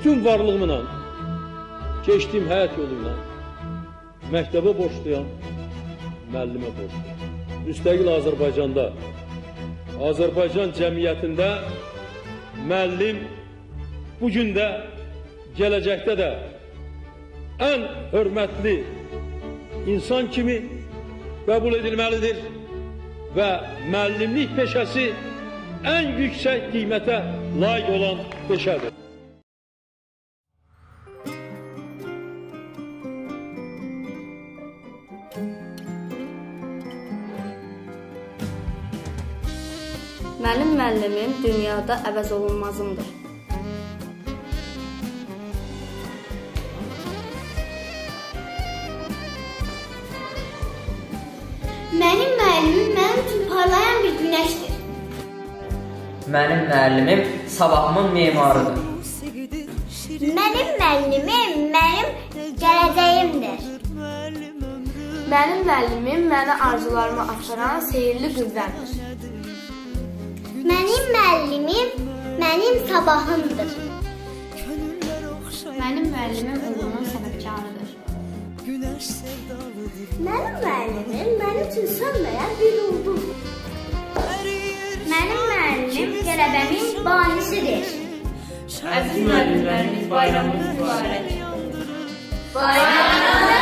bütün varlığımla, keçdiyim həyat yoluyla məktəbə borçluyam, müəllimə borçluyam. Müstəqil Azərbaycanda, Azərbaycan cəmiyyətində müəllim bugün də, gələcəkdə də ən hörmətli insan kimi qəbul edilməlidir və müəllimlik peşəsi ən yüksək qiymətə layiq olan peşədir. Mənim müəllimim dünyada əvəz olunmazımdır. Mənim müəllimim mənim üçün parlayan bir günəşdir. Mənim müəllimim sabahımın memarıdır. Mənim müəllimim mənim gələcəyimdir. Mənim müəllimim mənə arzularımı açıran sehirli qüvvədir. Mənim müəllimim mənim sabahımdır. Mənim müəllimim oğlumun səbəbkarıdır. Mənim müəllimim mənim üçün sönməyən bir ulduzdur. Mənim müəllimim qələbəmin banisidir. Əziz müəllimlərimiz, bayramınız mübarək. Bayramınız